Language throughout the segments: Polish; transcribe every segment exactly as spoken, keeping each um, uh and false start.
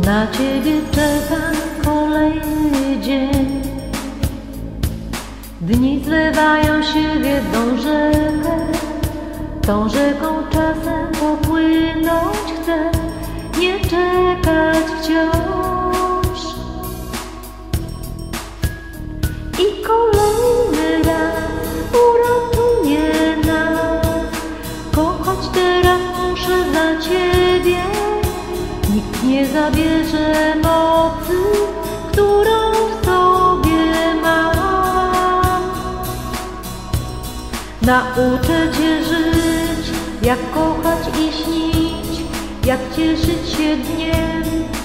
Na ciebie czekam kolejny dzień. Dni zlewają się w jedną rzekę, tą rzeką czasem popłynąć chcę, nie czekać wciąż. I kolejny raz uratuje nas, kochać teraz muszę za ciebie. Nikt nie zabierze mocy, którą w sobie mam. Nauczę cię żyć, jak kochać i śnić, jak cieszyć się dniem.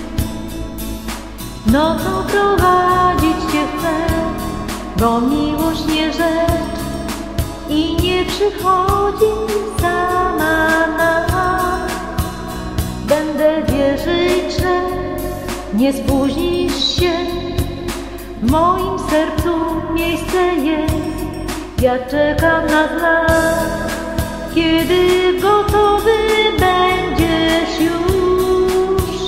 Nocą prowadzić cię chcę, bo miłość nie rzecz i nie przychodzi sama nam. Będę wierzyć, że nie spóźnisz się, w moim sercu miejsce jest. Ja czekam na znak, kiedy gotowy będziesz już.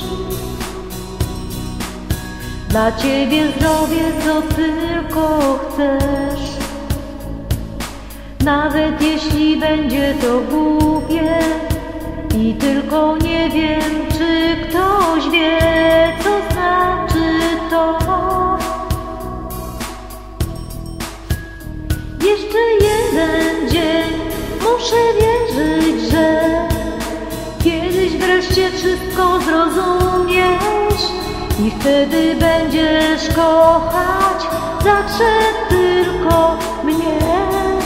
Dla ciebie zrobię, co tylko chcesz, nawet jeśli będzie to głupie. I tylko nie wiem, czy ktoś wie, co znaczy to. Jeszcze jeden dzień, muszę wierzyć, że kiedyś wreszcie wszystko zrozumiesz i wtedy będziesz kochać zawsze tylko mnie.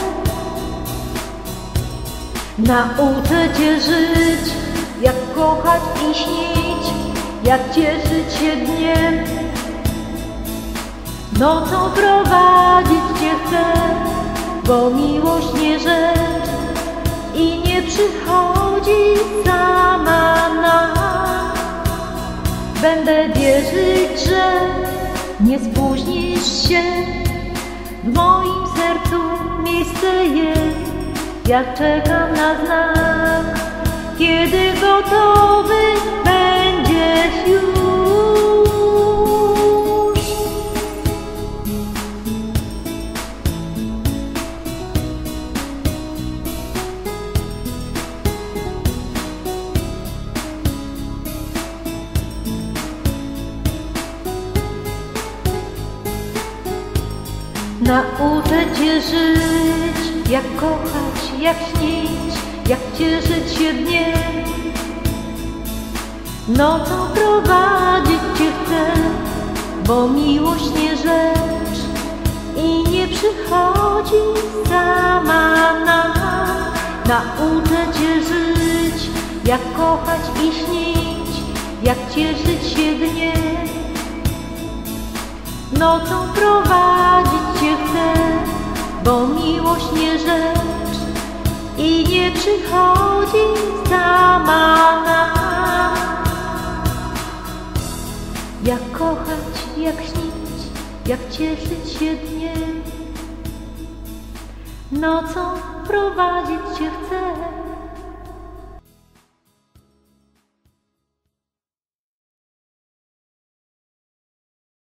Nauczę cię żyć, jak kochać i śnić, jak cieszyć się dniem. Nocą prowadzić cię chcę, bo miłość nie rzecz i nie przychodzi sama nam. Będę wierzyć, że nie spóźnisz się, w moim sercu miejsce jest. Ja czekam na znak, kiedy gotowy będziesz już. Nauczę cię żyć, jak kochać, jak śnić, jak cieszyć się dniem. Nocą prowadzić cię chcę, bo miłość nie rzecz i nie przychodzi sama nam. Nauczę cię żyć, jak kochać i śnić, jak cieszyć się dniem. Nocą prowadzić cię chcę, bo miłość nie rzecz i nie przychodzi sama nam. Jak kochać, jak śnić, jak cieszyć się dniem. Nocą prowadzić cię chcę,